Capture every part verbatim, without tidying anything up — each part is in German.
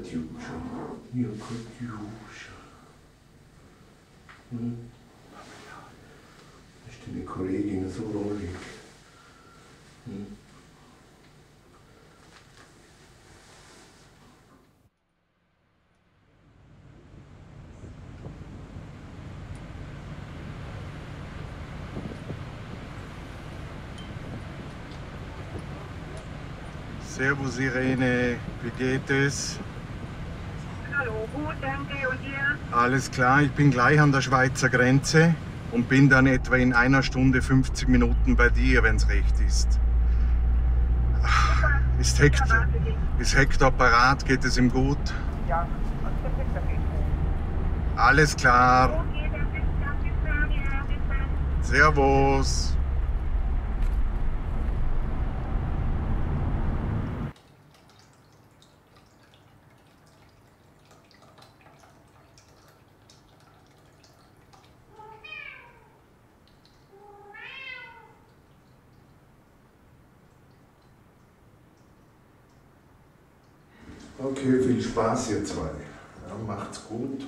Katjuscha, ja Katjuscha. Hm? Ist deine Kollegin so ruhig? Hm? Servus Irene, wie geht es? Hallo, gut, danke. Und dir? Alles klar, ich bin gleich an der Schweizer Grenze und bin dann etwa in einer Stunde fünfzig Minuten bei dir, wenn es recht ist. Super. Ist Hector, Warte dich. ist Hector parat? Geht es ihm gut? Ja, und der Hector geht gut. Alles klar. Okay, dann bis dann, bis dann, ja, bis dann. Servus. Okay, viel Spaß ihr zwei. Ja, macht's gut.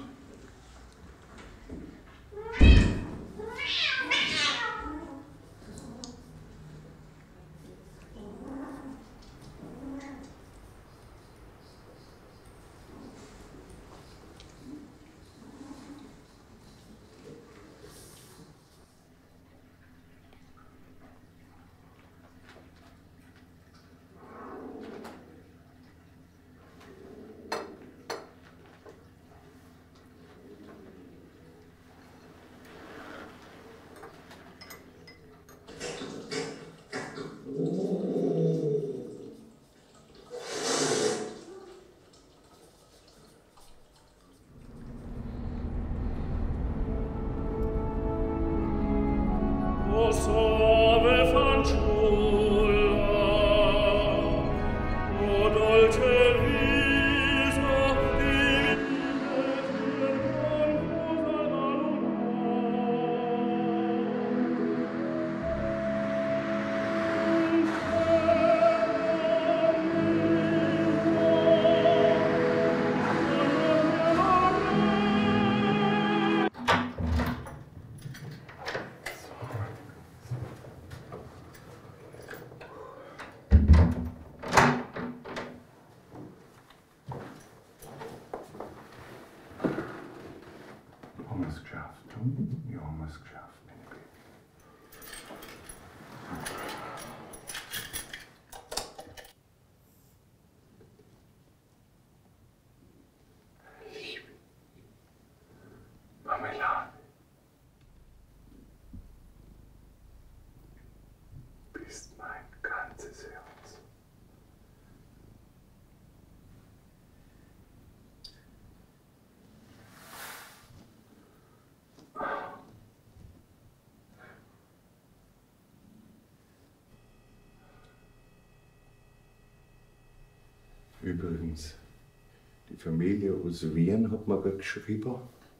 Haben wir es geschafft? Ja, haben wir es geschafft, meine Baby. Liebe Marmelade, du bist mein ganzes Herz. Übrigens, die Familie aus Wien hat mir gerade geschrieben.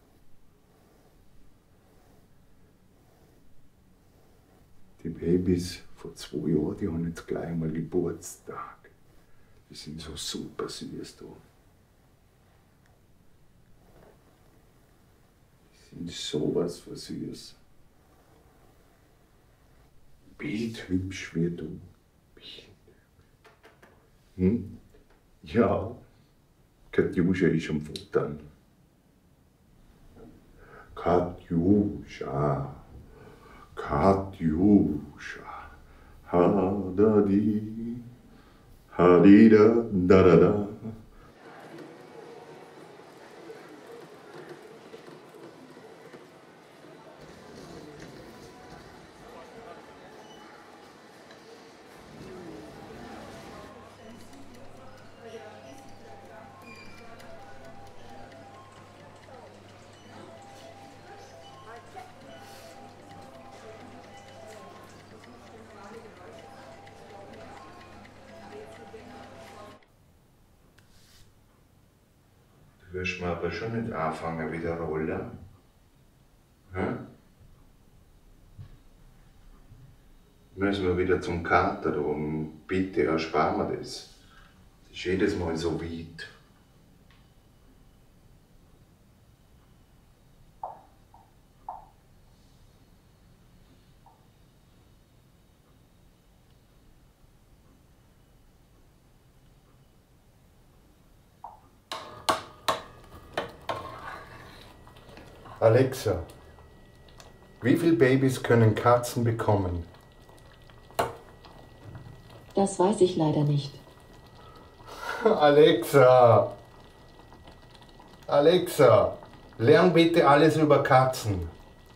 Die Babys vor zwei Jahren, die haben jetzt gleich mal Geburtstag. Die sind so super süß da. Die sind sowas von süß. Bildhübsch wie du. Hm? Ja, Katjuscha ist am Futtern. Katjuscha, Katjuscha, ha da di, ha di da da da da. Du wirst mir aber schon nicht anfangen wie der Roller. Hä? Müssen wir wieder zum Kater, darum bitte erspar mir das. Das ist jedes Mal so weit. Alexa, wie viele Babys können Katzen bekommen? Das weiß ich leider nicht. Alexa! Alexa, lern bitte alles über Katzen.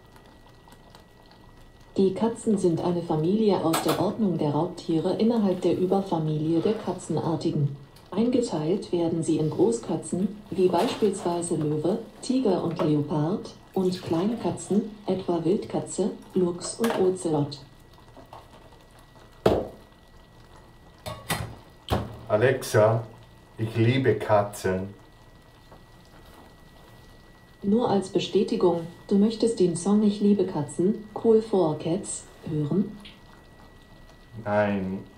Die Katzen sind eine Familie aus der Ordnung der Raubtiere innerhalb der Überfamilie der Katzenartigen. Eingeteilt werden sie in Großkatzen, wie beispielsweise Löwe, Tiger und Leopard, und Kleinkatzen, etwa Wildkatze, Luchs und Ozelot. Alexa, ich liebe Katzen. Nur als Bestätigung, du möchtest den Song Ich liebe Katzen, Cool for Cats, hören? Nein.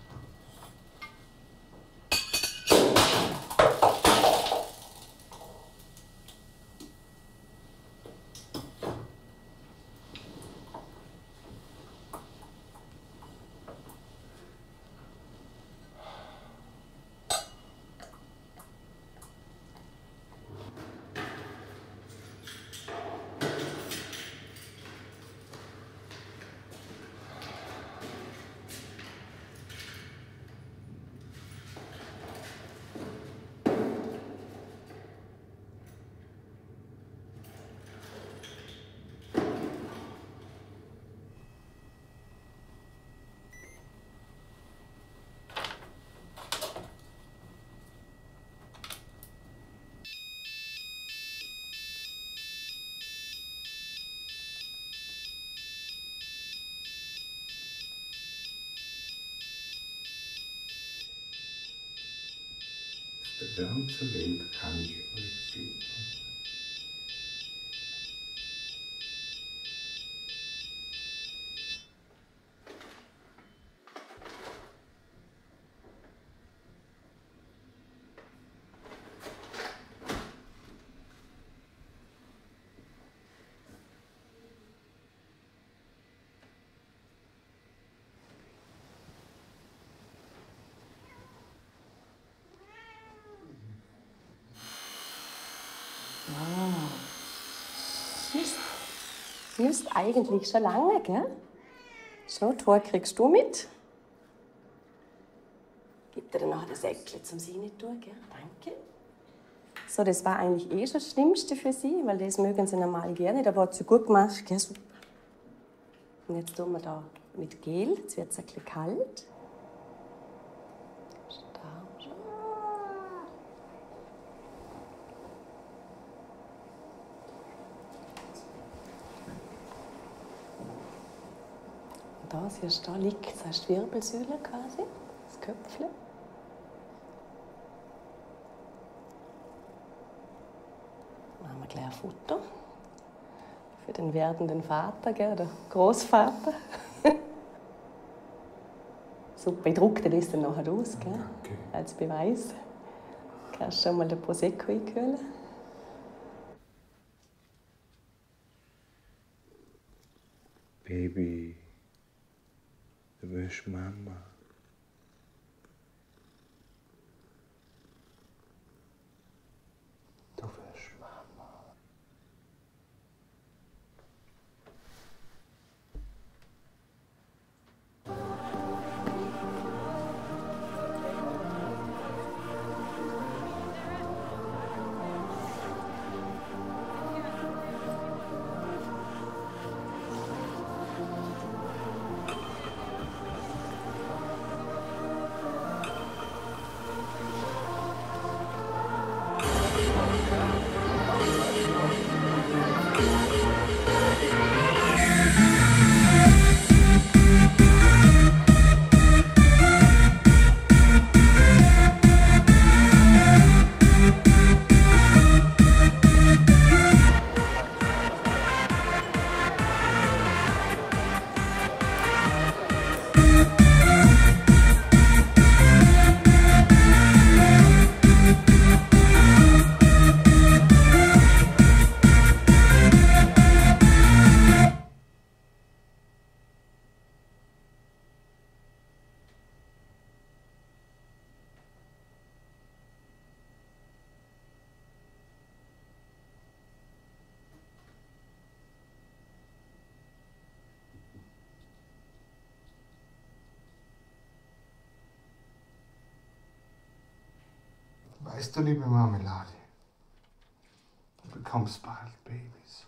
Der ganze Welt kann ich euch finden. Ah. Süß. Süß eigentlich schon lange, gell? So, Tor kriegst du mit. Gib dir dann nachher das Säckchen zum Sie nicht tun, gell? Danke. So, das war eigentlich eh schon das Schlimmste für Sie, weil das mögen Sie normal gerne. Da hat sie gut gemacht, gell? Super. Und jetzt tun wir da mit Gel. Jetzt wird es ein bisschen kalt. Da, siehst du, da liegt, das heißt die Wirbelsäule quasi, das Köpfchen. Machen wir gleich ein Foto für den werdenden Vater, gell, oder Großvater. Super, ich drucke das dann nachher aus, gell, okay, als Beweis. Du kannst schon mal den Prosecco einkühlen. Baby. Du willst Mama. Du willst Mama. Weißt du, liebe Marmelade, du bekommst bald Babys.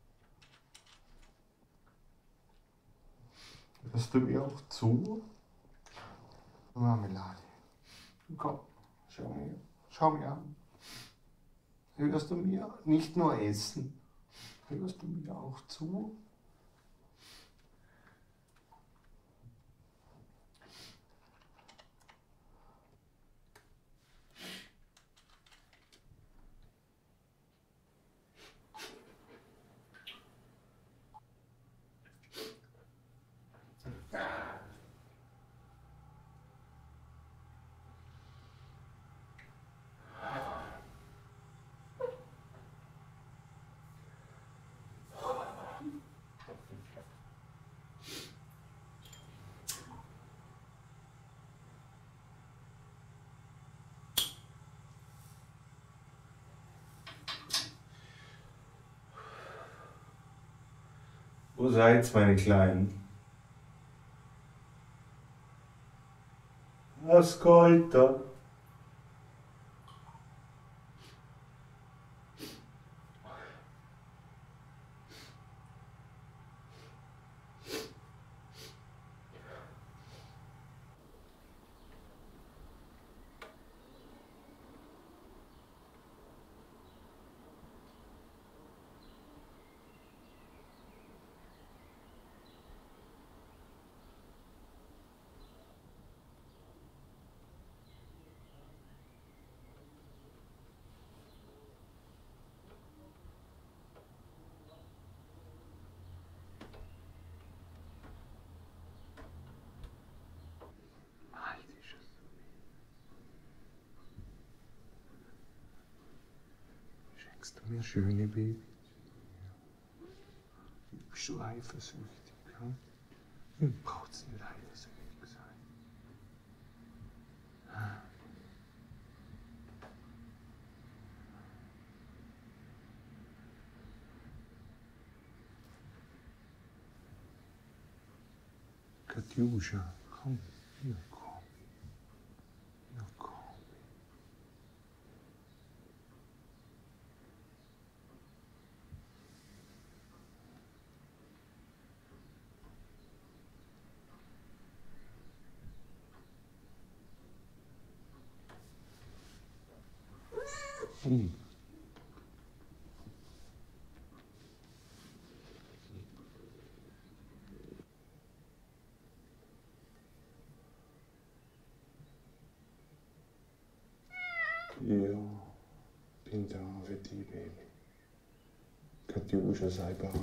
Hörst du mir auch zu? Marmelade. Komm, schau mir, schau mir an. Hörst du mir nicht nur essen? Hörst du mir auch zu? Wo seid's, meine Kleinen? Ascolta. Schenkst du mir schöne Babys? Bist du eifersüchtig? Hm? Du brauchst nicht eifersüchtig sein. Katjuscha, komm, hier komm. Hier komm. Hm. Ja, bin da für dich, Baby. Katjuscha, sei brav.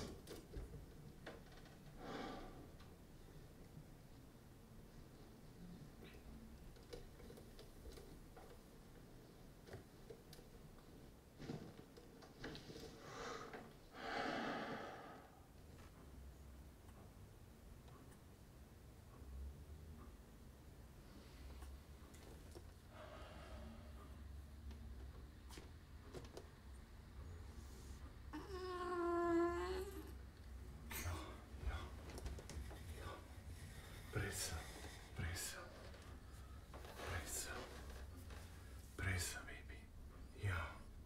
Pressa, pressa, pressa, pressa, Baby. Ja.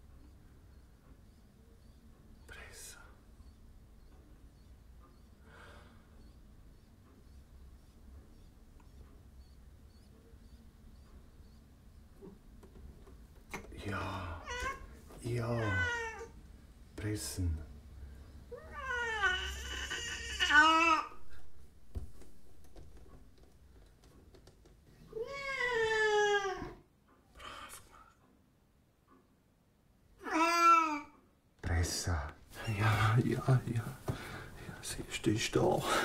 Pressa. Ja, ja, pressen. Pressa. Ja, ja, ja. Ja, siehst du, ist da.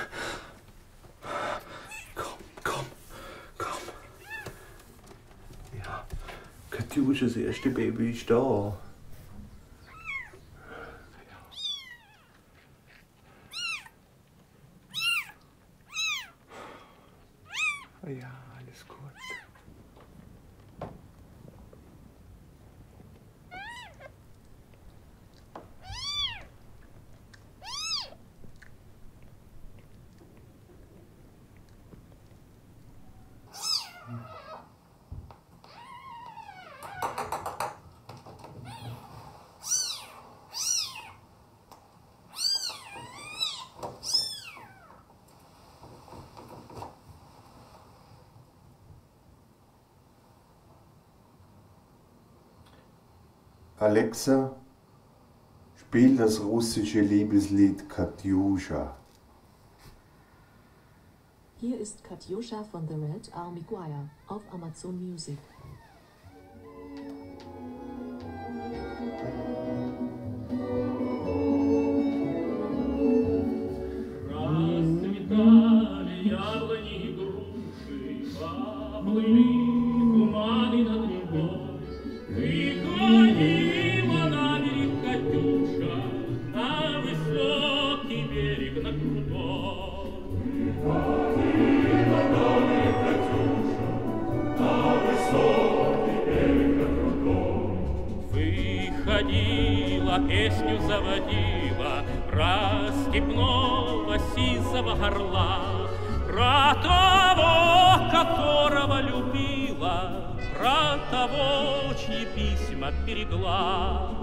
Komm, komm, komm. Ja, Katjuscha, das erste Baby ist da. Ja, alles gut. Alexa, spiel das russische Liebeslied Katjuscha. Hier ist Katjuscha von The Red Army Choir auf Amazon Music. Расцветали яблони и груши, поплыли туманы над рекой. Выходила на берег Катюша, на высокий берег, на крутой. Выходила на берег Катюша, на высокий берег, на крутой. Выходила, песню заводила про степного сизого горла, про того, которого любила, про того, чьи письма берегла.